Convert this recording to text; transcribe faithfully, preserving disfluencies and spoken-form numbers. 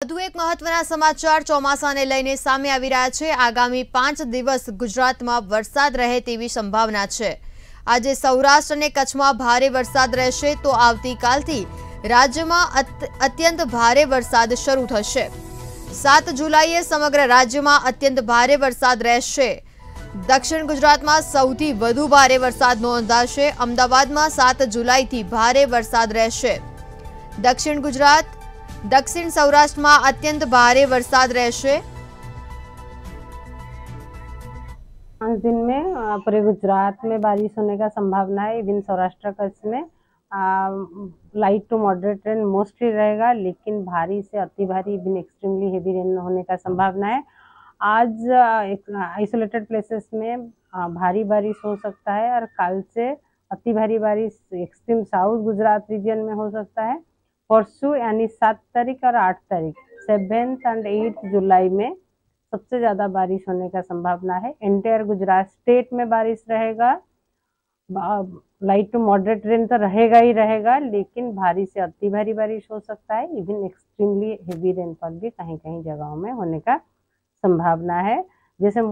વધુ એક મહત્વના સમાચાર ચોમાસાને લઈને સામે આવી રહ્યા છે। આગામી પાંચ દિવસ ગુજરાતમાં વરસાદ રહે તેવી સંભાવના છે। આજે સૌરાષ્ટ્ર અને કચ્છમાં ભારે વરસાદ રહેશે તો આવતીકાલથી રાજ્યમાં અત્યંત ભારે વરસાદ શરૂ થશે। સાત જુલાઈએ સમગ્ર રાજ્યમાં અત્યંત ભારે વરસાદ રહેશે। દક્ષિણ ગુજરાતમાં સૌથી વધુ ભારે વરસાદ નોંધાશે। અમદાવાદમાં સાત જુલાઈથી ભારે વરસાદ રહેશે। દક્ષિણ ગુજરાત दक्षिण सौराष्ट्र में अत्यंत भारे वरसाद रहशे। पाँच दिन में पूरे गुजरात में बारिश होने का संभावना है। इवन सौराष्ट्र कच्छ में light to moderate rain mostly रहेगा, लेकिन भारी से अति भारी इवन एक्सट्रीमली हेवी रेन होने का संभावना है। आज आइसोलेटेड प्लेसेस में भारी बारिश हो सकता है और कल से अति भारी बारिश एक्सट्रीम साउथ गुजरात रीजन में हो सकता है। परसों यानी सात तारीख और आठ तारीख सेवेंथ एंड एट्थ जुलाई में सबसे ज़्यादा बारिश होने का संभावना है। एंटायर गुजरात स्टेट में बारिश रहेगा। लाइट टू मॉडरेट रेन तो रहेगा ही रहेगा, लेकिन भारी से अति भारी बारिश हो सकता है। इवन एक्सट्रीमली हेवी रेनफॉल भी कहीं कहीं जगहों में होने का संभावना है। जैसे